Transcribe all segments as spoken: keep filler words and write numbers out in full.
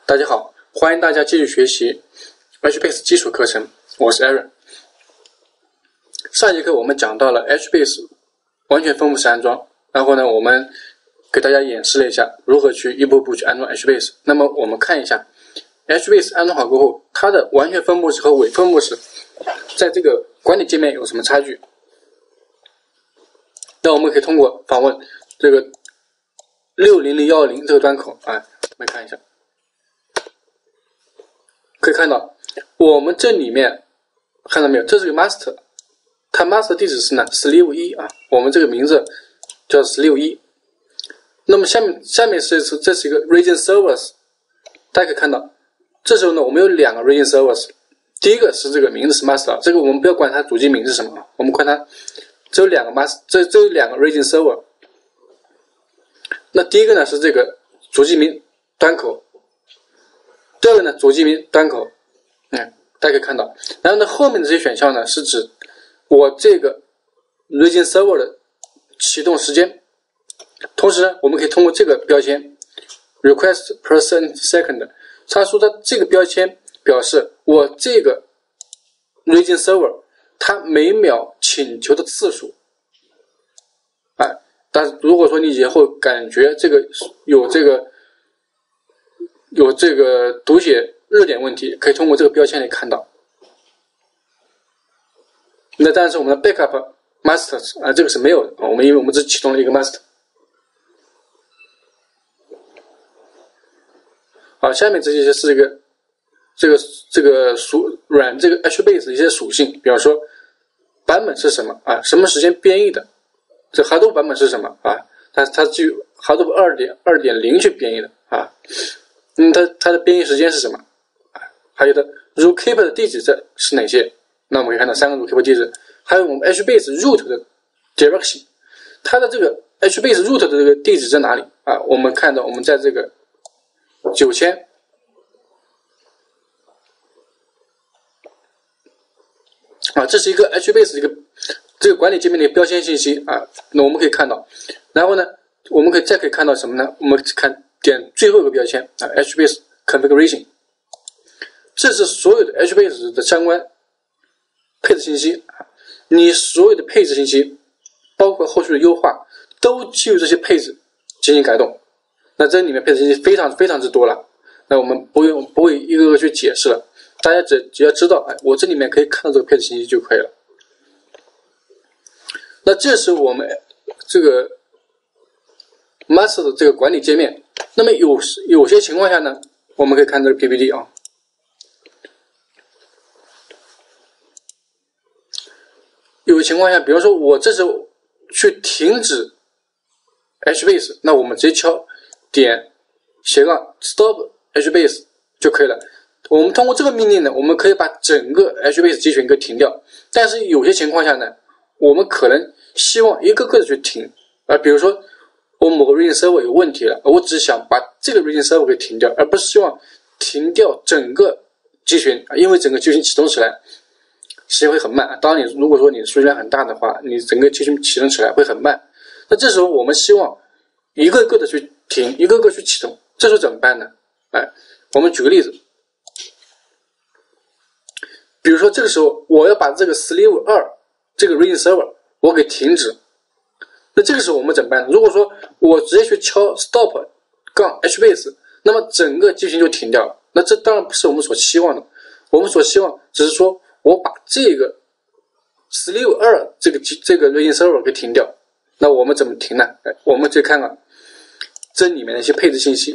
大家好，欢迎大家继续学习 H B A S E 基础课程，我是 Aaron。上节课我们讲到了 H B A S E 完全分布式安装，然后呢，我们给大家演示了一下如何去一步步去安装 H B A S E。那么我们看一下 H B A S E 安装好过后，它的完全分布式和伪分布式在这个管理界面有什么差距？那我们可以通过访问这个六零零一零这个端口啊，我们看一下。可以看到，我们这里面看到没有？这是个 master， 它 master 地址是呢十六一啊，我们这个名字叫十六一。那么下面下面是这是一个 region servers， 大家可以看到，这时候呢我们有两个 region servers， 第一个是这个名字是 master， 这个我们不要管它主机名是什么啊，我们管它只有两个 master， 这这有两个 region server。那第一个呢是这个主机名端口。第二个呢，主机名端口，嗯，大家可以看到。然后呢，后面的这些选项呢，是指我这个 region server 的启动时间。同时呢，我们可以通过这个标签 request per second， 它说它这个标签表示我这个 region server 它每秒请求的次数。啊，但是如果说你以后感觉这个有这个。有这个读写热点问题，可以通过这个标签来看到。那当然是我们的 backup master 啊，这个是没有的，我们因为我们只启动了一个 master。好，下面这些是一个这个这个属软这个 H B A S E 的一些属性，比方说版本是什么啊，什么时间编译的，这 Hadoop 版本是什么啊？它它基于 Hadoop 二点二点零去编译的啊。嗯，它它的编译时间是什么？还有的 rootkeeper 的地址这是哪些？那我们可以看到三个 rootkeeper 地址，还有我们 H B A S E root 的 direction， 它的这个 H B A S E root 的这个地址在哪里啊？我们看到我们在这个九千啊，这是一个 H B A S E 一个这个管理界面的一个标签信息啊。那我们可以看到，然后呢，我们可以再可以看到什么呢？我们看。点最后一个标签啊 ，H B A S E configuration， 这是所有的 H B A S E 的相关配置信息。你所有的配置信息，包括后续的优化，都基于这些配置进行改动。那这里面配置信息非常非常之多了，那我们不用不会一个个去解释了，大家只只要知道，哎，我这里面可以看到这个配置信息就可以了。那这是我们这个 master 的这个管理界面。那么有有些情况下呢，我们可以看这个 P P T 啊。有些情况下，比如说我这时候去停止 H B A S E， 那我们直接敲点斜杠 stop H B A S E 就可以了。我们通过这个命令呢，我们可以把整个 H B A S E 集群给停掉。但是有些情况下呢，我们可能希望一个个的去停啊，比如说。我某个 region server 有问题了，我只想把这个 region server 给停掉，而不是希望停掉整个集群，因为整个集群启动起来时间会很慢。当然你如果说你数据量很大的话，你整个集群启动起来会很慢。那这时候我们希望一个个的去停，一个个去启动，这时候怎么办呢？哎，我们举个例子，比如说这个时候我要把这个 sleeve 二这个 region server 我给停止。那这个时候我们怎么办？如果说我直接去敲 stop 杠 H B A S E， 那么整个集群就停掉了。那这当然不是我们所希望的。我们所希望只是说我把这个 sleeve 二这个这个 region server 给停掉。那我们怎么停呢？哎，我们再看看这里面的一些配置信息。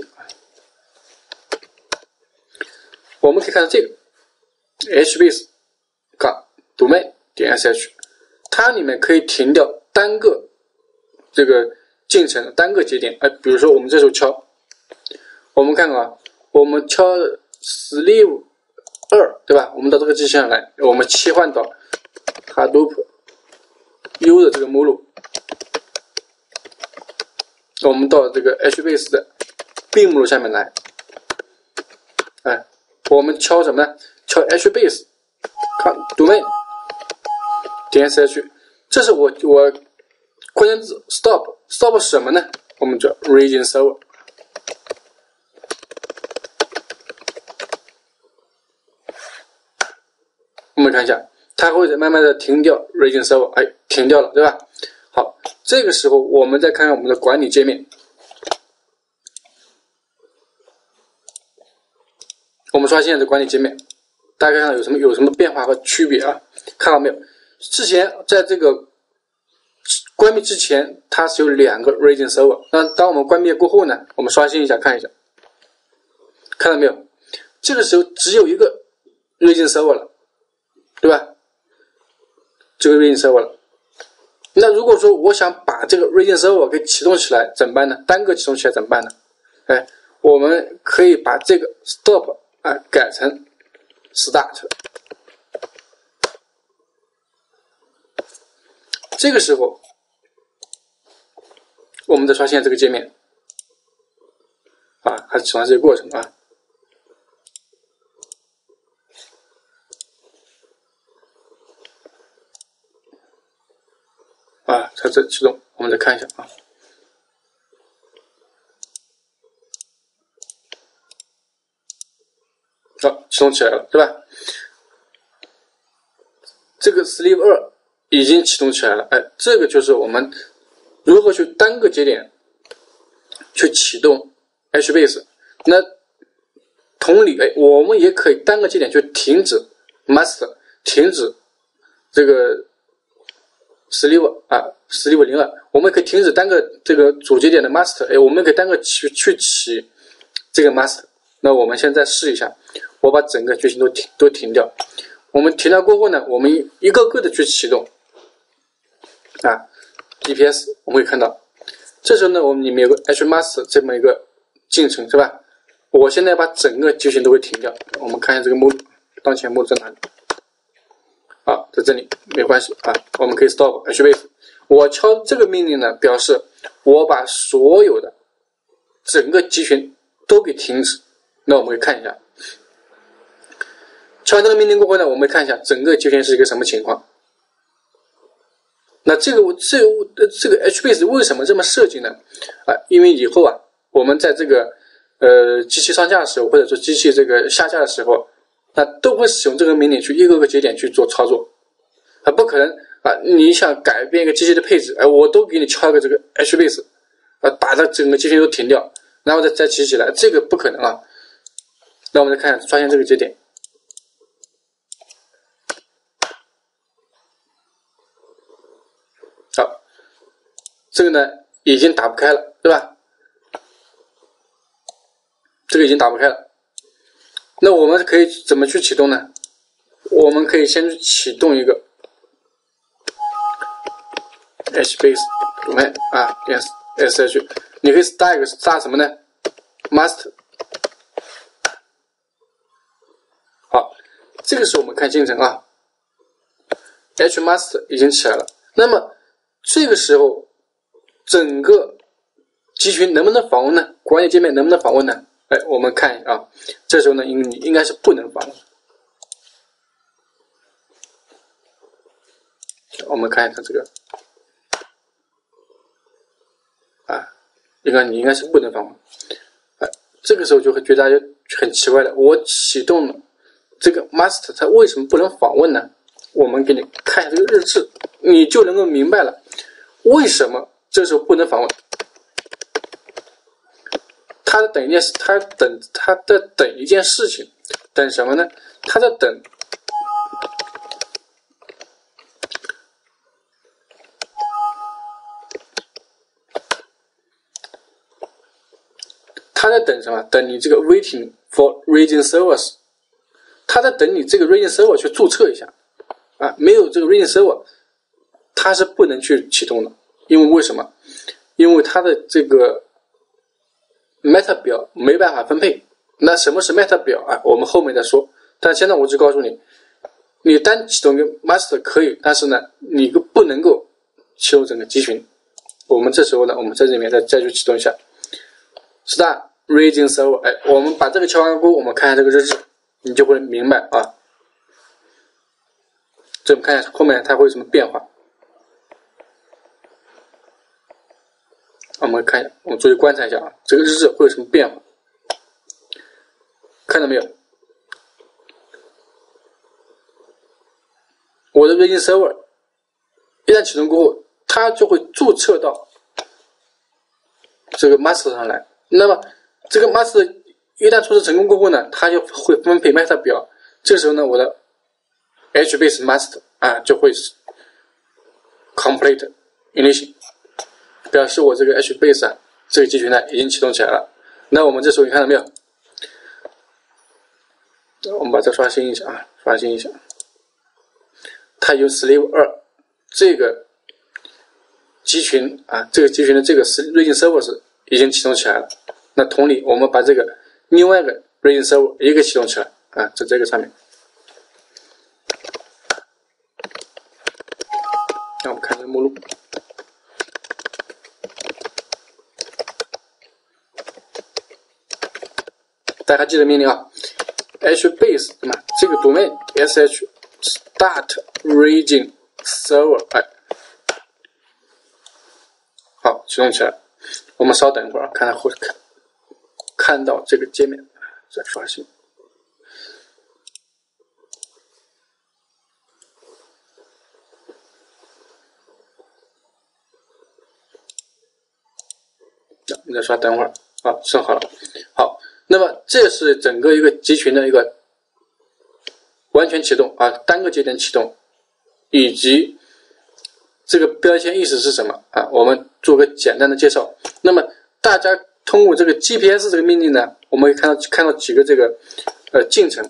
我们可以看到这个 H B A S E 杠 domain 点 sh， 它里面可以停掉单个。这个进程单个节点，哎，比如说我们这时候敲，我们看看啊，我们敲 sleeve 二，对吧？我们到这个机器上来，我们切换到 Hadoop U 的这个目录，我们到这个 H B A S E 的 bin 目录下面来，哎，我们敲什么呢？敲 H B A S E 看 domain 点 sh， 这是我我。关键字 stop stop 什么呢？我们叫 region server， 看一下，它会慢慢的停掉 Region Server， 哎，停掉了，对吧？好，这个时候我们再看看我们的管理界面。我们刷新一下这管理界面，大家看看有什么有什么变化和区别啊？看到没有？之前在这个关闭之前，它是有两个 Region Server， 那当我们关闭过后呢，我们刷新一下看一下，看到没有？这个时候只有一个 Region Server 了，对吧？这个 Region Server 了。那如果说我想把这个 Region Server 给启动起来，怎么办呢？单个启动起来怎么办呢？哎，我们可以把这个 Stop 啊改成 Start。这个时候，我们再刷新这个界面，啊，还是喜欢这个过程啊。啊，在这启动，我们再看一下啊。好，启动起来了，对吧？这个 Sleeve 二已经启动起来了，哎，这个就是我们如何去单个节点去启动 HBase。那同理，哎，我们也可以单个节点去停止 Master， 停止这个 Sleeve 啊 ，Sleeve 零二，我们可以停止单个这个主节点的 Master， 哎，我们可以单个去去起这个 Master。那我们现在试一下，我把整个剧情都停都停掉。我们停掉过后呢，我们一个个的去启动啊 ，D P S 我们会看到，这时候呢，我们里面有个 HMaster 这么一个进程是吧？我现在把整个剧情都会停掉。我们看一下这个目录，当前目录在哪里？啊，在这里，没关系啊，我们可以 Stop HBase。我敲这个命令呢，表示我把所有的整个集群都给停止。那我们可以看一下，敲完这个命令过后呢，我们看一下整个集群是一个什么情况。那这个这个这个 HBase 为什么这么设计呢？啊，因为以后啊，我们在这个呃机器上架的时候，或者说机器这个下架的时候，那都会使用这个命令去一个个节点去做操作。啊，不可能啊！你想改变一个机器的配置，哎，我都给你敲个这个 HBase， 啊，把它整个集群都停掉，然后再再起起来，这个不可能啊。那我们再看刷新这个节点，好，这个呢已经打不开了，对吧？这个已经打不开了。那我们可以怎么去启动呢？我们可以先去启动一个 HBase domain 啊 ，sh， 你可以 start 一个 start 什么呢 ？master。好，这个时候我们看进程啊 ，HMaster 已经起来了。那么这个时候，整个集群能不能访问呢？管理界面能不能访问呢？哎，我们看一下啊，这时候呢，应应该是不能访问。我们看一下这个啊，应该你应该是不能访问。哎，这个时候就会觉得大家很奇怪了，我启动了这个 master， 它为什么不能访问呢？我们给你看一下这个日志，你就能够明白了为什么这时候不能访问。他在等一件事，他等他在等一件事情，等什么呢？他在等他在等什么？等你这个 waiting for region servers， 他在等你这个 region server 去注册一下啊，没有这个 region server， 它是不能去启动的，因为为什么？因为它的这个 meta 表没办法分配。那什么是 meta 表啊？我们后面再说。但现在我就告诉你，你单启动一个 master 可以，但是呢，你不能够启动整个集群。我们这时候呢，我们在这里面再再去启动一下 start region server。哎，我们把这个敲完过后，我们看一下这个日志，你就会明白啊。这我们看一下后面它会有什么变化。我们看一下，我们注意观察一下啊，这个日志会有什么变化？看到没有？ 我的 Reading Server 一旦启动过后，它就会注册到这个 master 上来。那么这个 master 一旦注册成功过后呢，它就会分配 meta 表。这时候呢，我的 HBase master 啊就会 complete initiation， 表示我这个 HBase 啊这个集群呢已经启动起来了。那我们这时候你看到没有？我们把这刷新一下啊，刷新一下，它有 slave 二这个集群啊，这个集群的这个 reading server 已经启动起来了。那同理，我们把这个另外一个 reading server 一个启动起来啊，在这个上面。让我们看这个目录。大家记得命令啊 ，HBase 对吗？这个 domain sh start reading server， 哎，好，启动起来。我们稍等一会儿，看它会看看到这个界面，再刷新。我们再刷等会儿，好，设好了。好，那么这是整个一个集群的一个完全启动啊，单个节点启动，以及这个标签意思是什么啊？我们做个简单的介绍。那么大家通过这个 G P S 这个命令呢，我们可以看到看到几个这个呃进程。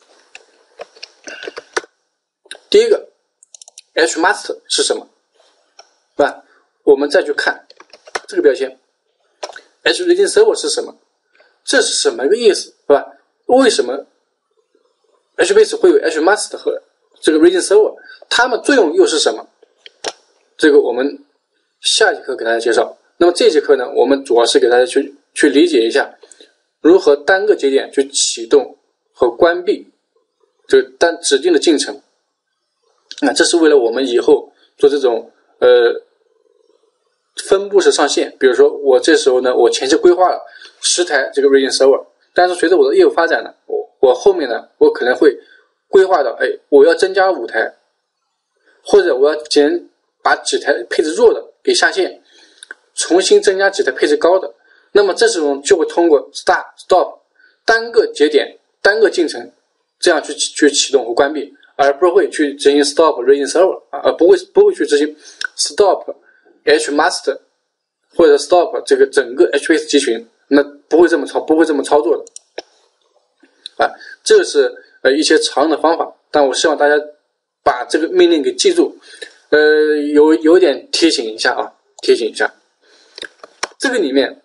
第一个 hmaster 是什么？是吧？我们再去看这个标签 hreading server 是什么？这是什么一个意思？是吧？为什么 HBase 会有 hmaster 和这个 reading server？ 它们作用又是什么？这个我们下一节课给大家介绍。那么这节课呢，我们主要是给大家去去理解一下如何单个节点去启动和关闭这个单指定的进程。那这是为了我们以后做这种呃分布式上线。比如说我这时候呢，我前期规划了十台这个 reading server， 但是随着我的业务发展呢，我我后面呢，我可能会规划到，哎，我要增加五台，或者我要减把几台配置弱的给下线，重新增加几台配置高的。那么这时候就会通过 start stop 单个节点单个进程这样去去启动和关闭，而不会去执行 stop reading server 啊，而不会不会去执行 stop hmaster 或者 stop 这个整个 HBase 集群，那不会这么操不会这么操作的啊。这个是呃一些常用的方法，但我希望大家把这个命令给记住。呃，有有点提醒一下啊，提醒一下，这个里面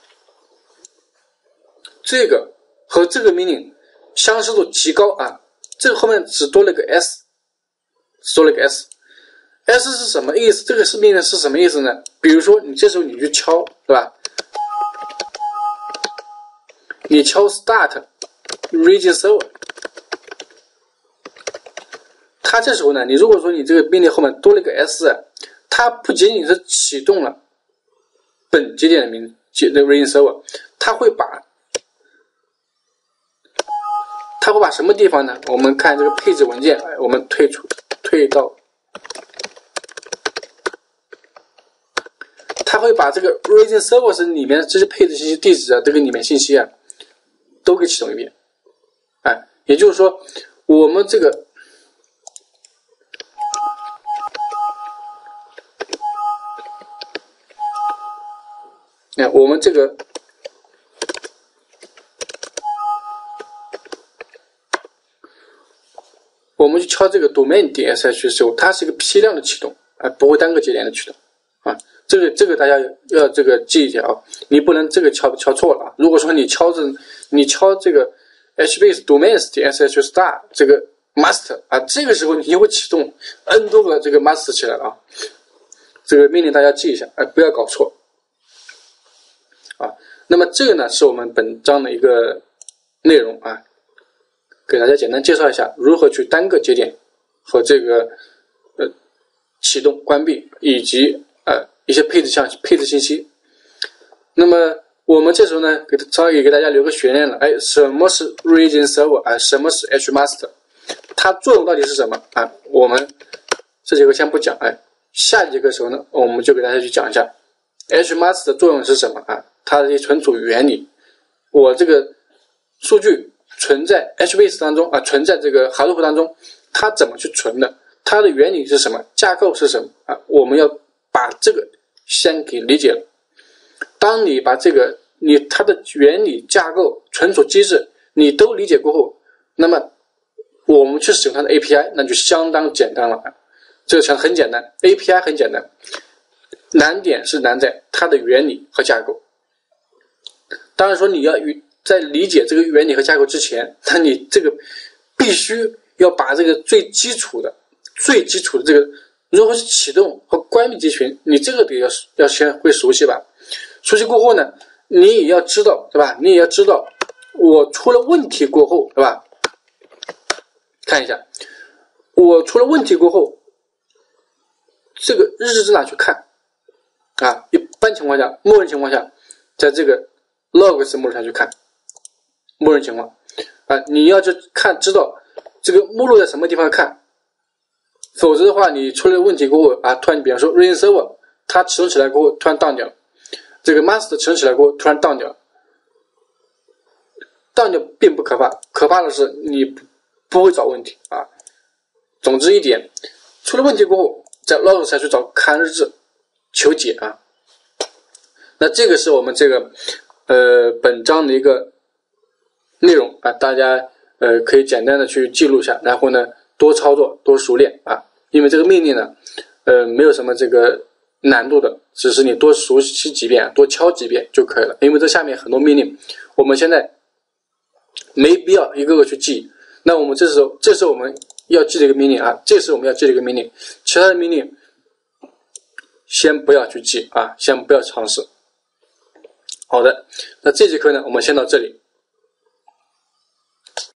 这个和这个命令相似度极高啊，这个后面只多了个 s， 多了个 s，s 是什么意思？这个是命令是什么意思呢？比如说你这时候你去敲，对吧？你敲 start reading server。它这时候呢，你如果说你这个命令后面多了一个 s， 它不仅仅是启动了本节点的名节的 reading server， 它会把它会把什么地方呢？我们看这个配置文件，我们退出退到，它会把这个 reading server 里面这些配置信息、地址啊，这个里面信息啊，都给启动一遍。哎，也就是说，我们这个。那我们这个我们去敲这个 domain 点 sh 的时候，它是一个批量的启动，啊，不会单个节点的启动啊。这个这个大家要这个记一下啊，你不能这个敲敲错了啊。如果说你敲着你敲这个 hbase domains 点 sh star 这个 master 啊，这个时候你就会启动 n 多个这个 master 起来了啊。这个命令大家记一下，哎，不要搞错。啊，那么这个呢是我们本章的一个内容啊，给大家简单介绍一下如何去单个节点和这个呃启动、关闭以及呃一些配置项配置信息。那么我们这时候呢，给稍微给大家留个悬念了，哎，什么是 reading server 啊？什么是 hmaster？ 它作用到底是什么啊？我们这节课先不讲，哎，下节课的时候呢，我们就给大家去讲一下 HMask 的作用是什么啊？它的一些存储原理。我这个数据存在 HBase 当中啊，存在这个 Hadoop 当中，它怎么去存的？它的原理是什么？架构是什么啊？我们要把这个先给理解了。当你把这个你它的原理、架构、存储机制你都理解过后，那么我们去使用它的 A P I 那就相当简单了。这个很简单 ，A P I 很简单，难点是难在它的原理和架构。当然说你要在理解这个原理和架构之前，那你这个必须要把这个最基础的、最基础的这个如何去启动和关闭集群，你这个得要要先会熟悉吧。熟悉过后呢，你也要知道，对吧？你也要知道，我出了问题过后，对吧？看一下，我出了问题过后，这个日志在哪去看啊？一般情况下，默认情况下，在这个 logs 目录上去看，默认情况啊，你要去看知道这个目录在什么地方看，否则的话，你出了问题过后啊，突然比方说 Rain Server 它启动起来过后突然 down 掉了，这个 Master 启动起来过后突然 down 掉了 ，down 掉并不可怕，可怕的是你不会找问题啊。总之一点，出了问题过后，在 log 才去找看日志求解啊。那这个是我们这个呃本章的一个内容啊，大家呃可以简单的去记录一下，然后呢多操作多熟练啊。因为这个命令呢，呃没有什么这个难度的，只是你多熟悉几遍，多敲几遍就可以了。因为这下面很多命令，我们现在没必要一个个去记。那我们这时候，这是我们要记的一个命令啊，这是我们要记的一个命令，其他的命令先不要去记啊，先不要尝试。好的，那这节课呢，我们先到这里。